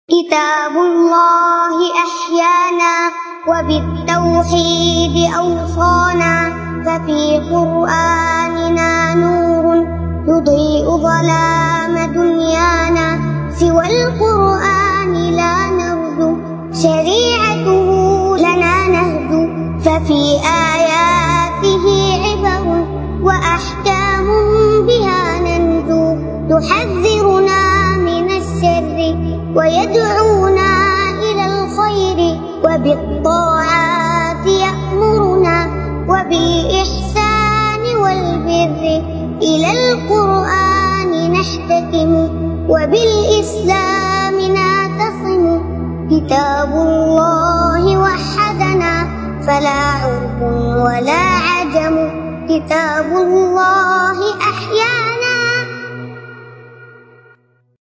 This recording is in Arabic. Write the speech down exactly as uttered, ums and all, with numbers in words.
كتاب الله أحيانا وبالتوحيد أوصانا، ففي قرآننا نور يضيء ظلام دنيانا، سوى القرآن لا نرجو شريعته لنا نهج، ففي آياته عبر وأحكام بها ننجو، تحذرنا من الشر ويدعونا إلى الخير، وبالطاعات يأمرنا وبالإحسان والبر، إلى القرآن نحتكم وبالإسلام نعتصم، كتاب الله وحدنا فلا عرب ولا عجم، كتاب الله أحيانا